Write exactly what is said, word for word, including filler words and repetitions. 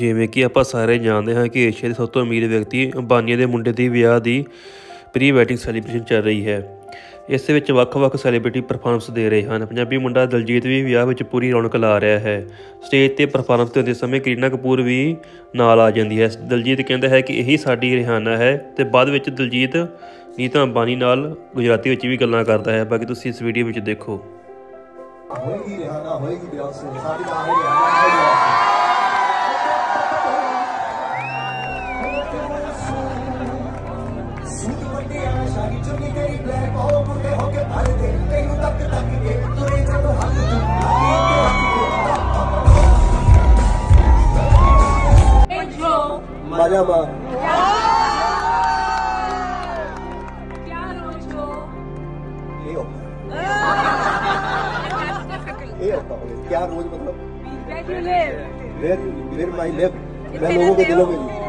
ਜਿਵੇਂ ਕਿ ਆਪਾਂ ਸਾਰੇ ਜਾਣਦੇ ਹਾਂ ਕਿ ਏਸ਼ੀਆ ਦੇ ਸਭ ਤੋਂ ਅਮੀਰ ਵਿਅਕਤੀ ਅੰਬਾਨੀਆਂ ਦੇ ਮੁੰਡੇ ਦੀ ਵਿਆਹ ਦੀ ਪ੍ਰੀ ਵੈਡਿੰਗ ਸੈਲੀਬ੍ਰੇਸ਼ਨ ਚੱਲ ਰਹੀ ਹੈ। ਇਸ ਦੇ ਵਿੱਚ ਵੱਖ-ਵੱਖ ਸੈਲੀਬ੍ਰਿਟੀ ਪਰਫਾਰਮੈਂਸ ਦੇ ਰਹੇ ਹਨ। ਪੰਜਾਬੀ ਮੁੰਡਾ ਦਿਲਜੀਤ ਵੀ ਵਿਆਹ ਵਿੱਚ ਪੂਰੀ ਰੌਣਕ ਲਾ ਰਿਹਾ ਹੈ। ਸਟੇਜ 'ਤੇ ਪਰਫਾਰਮੈਂਸ ਦਿੰਦੇ ਸਮੇਂ ਕਰੀਨਾ ਕਪੂਰ ਵੀ ਨਾਲ ਆ ਜਾਂਦੀ ਹੈ। ਦਿਲਜੀਤ ਕਹਿੰਦਾ ਹੈ ਕਿ ਇਹੀ ਸਾਡੀ ਰਿਹਾਨਾ ਹੈ ਅਤੇ ਬਾਅਦ ਵਿੱਚ ਦਿਲਜੀਤ ਨੀਤਾ ਅੰਬਾਨੀ ਨਾਲ ਗੁਜਰਾਤੀ ਵਿੱਚ ਵੀ ਗੱਲਾਂ ਕਰਦਾ ਹੈ। ਬਾਕੀ ਤੁਸੀਂ ਇਸ ਵੀਡੀਓ ਵਿੱਚ ਦੇਖੋ। ਹੋਏਗੀ ਰਿਹਾਨਾ ਹੋਏਗੀ ਬਿਯੋਂਸੇ ਸਾਡੀ ਤਾਂ मजा बा क्या रोज हो ये होता ये होता है क्या रोज मतलब where you live where where my live मैं लोगों के दिलों में